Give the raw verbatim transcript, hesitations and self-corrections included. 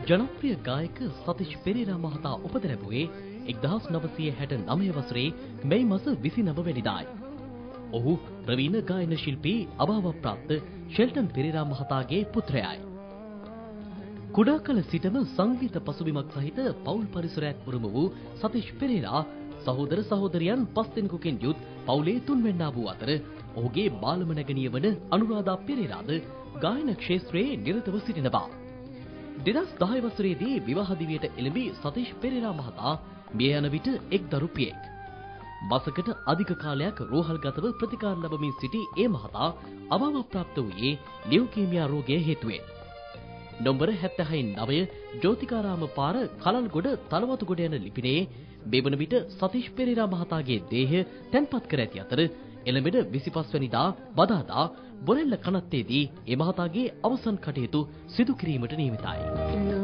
ජනප්‍රිය ගායක සතිෂ් පෙරේරා මහතා උපත ලැබුවේ එක්දහස් නවසිය හැට නවය වසරේ මැයි මාස විසිනව වෙනිදායි. ඔහු ප්‍රවීණ ගායන ශිල්පී අභාවප්‍රාප්ත ෂෙල්ටන් පෙරේරා මහතාගේ පුත්‍රයායි. කුඩා කල සිටම සංගීත පසුබිමක් සහිත පවුල් පරිසරයක් උරුම වූ සතිෂ් පෙරේරා සහෝදර සහෝදරියන් පස් දෙනෙකුගෙන් යුත් පවුලේ තුන්වැන්නා වූ අතර ඔහුගේ බාලම නැගණිය වන අනුරාධා පෙරේරාද ගායන ක්ෂේත්‍රයේ නිරතව සිටිනවා. දෙදහස් දහය වසරේදී විවාහ දිවියට එළඹි සතිෂ් පෙරේරා මහතා මිය යන විට එක් දරුපියෙක්. මාසකට අධික කාලයක් රෝහල්ගතව ප්‍රතිකාර ලැබමින් සිටි ඒ මහතා අභාවප්‍රාප්ත වූයේ ලියුකීමියා රෝගය හේතුවෙන්. නම්බර හැත්තෑ නවය ජෝතිකාරාම පාර කලල්ගොඩ තලවතුගොඩ යන ලිපිණයේ මේ වන විට සතිෂ් පෙරේරා මහතාගේ දේහය තැන්පත් කර ඇති අතර එළඹෙන විසිපස් වැනිදා බදාදා බොරැල්ල කනත්තේදී ඒ මහතාගේ අවසන් කටයුතු සිදු කිරීමට නියමිතයි.